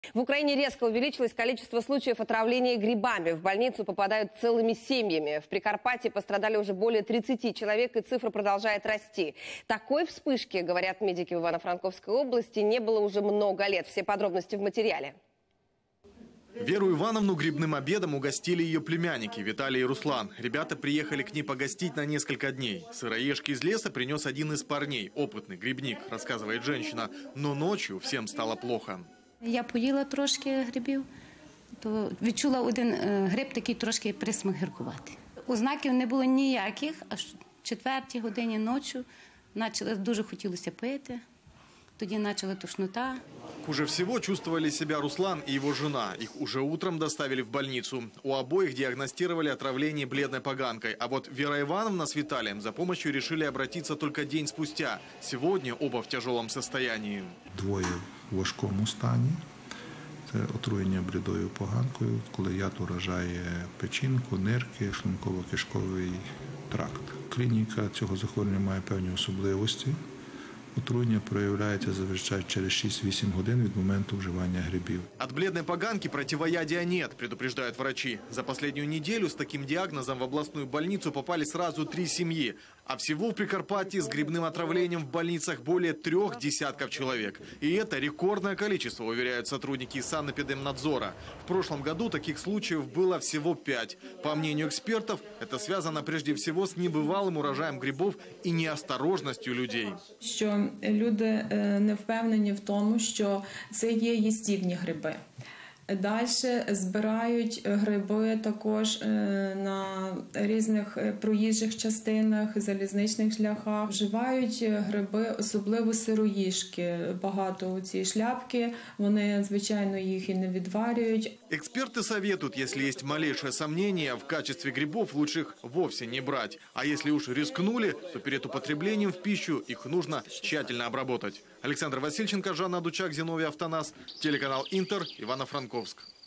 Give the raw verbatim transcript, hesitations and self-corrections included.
В Украине резко увеличилось количество случаев отравления грибами. В больницу попадают целыми семьями. В Прикарпатье пострадали уже более тридцати человек, и цифра продолжает расти. Такой вспышки, говорят медики в Ивано-Франковской области, не было уже много лет. Все подробности в материале. Веру Ивановну грибным обедом угостили ее племянники Виталий и Руслан. Ребята приехали к ней погостить на несколько дней. Сыроежки из леса принес один из парней, опытный грибник, рассказывает женщина. Но ночью всем стало плохо. Я поїла трошки грибів, то відчула один гриб такий трошки присмак гіркувати. Ознаків не було ніяких, аж в четвертій годині ночі почали, дуже хотілося пити, тоді почала тошнота. Хуже всего чувствовали себя Руслан и его жена. Их уже утром доставили в больницу. У обоих диагностировали отравление бледной поганкой. А вот Вера Ивановна с Виталием за помощью решили обратиться только день спустя. Сегодня оба в тяжелом состоянии. Двоє в важкому стані. Це отруєння блідою поганкою, коли яд уражає печінку, нирки, шлунково-кишковий тракт. Клініка цього захворювання має певні особливості. Отруєння проявляется зазвичай через шесть-восемь годин від моменту вживання грибів. От бледной поганки противоядия нет, предупреждают врачи. За последнюю неделю с таким диагнозом в областную больницу попали сразу три семьи. А всего в Прикарпатье с грибным отравлением в больницах более трех десятков человек. И это рекордное количество, уверяют сотрудники санэпидемнадзора. В прошлом году таких случаев было всего пять. По мнению экспертов, это связано прежде всего с небывалым урожаем грибов и неосторожностью людей. Що люди не впевнені в тому, що це є їстівні гриби. Далі збирають гриби також на різних проїжджих частинах, залізничних шляхах. Вживають гриби, особливо сироїжки. Багато у ці шляпки, вони, звичайно, їх і не відварюють. Эксперты советуют, если есть малейшее сомнение, в качестве грибов лучше их вовсе не брать. А если уж рискнули, то перед употреблением в пищу их нужно тщательно обработать. Александр Васильченко, Жанна Дучак, Зиновий Автонас, телеканал Интер, Ивано-Франковск.